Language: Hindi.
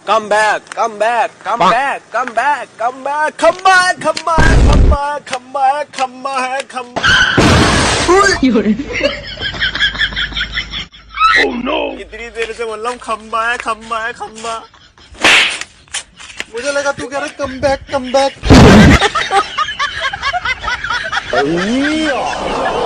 Come back, come back, come back, come back, come back, come back, come back, come back, come back, come back, come back. Oh no! इतनी देर से बोल रहा हूँ come back, come back, come back. मुझे लगा तू कह रहा come back, come back.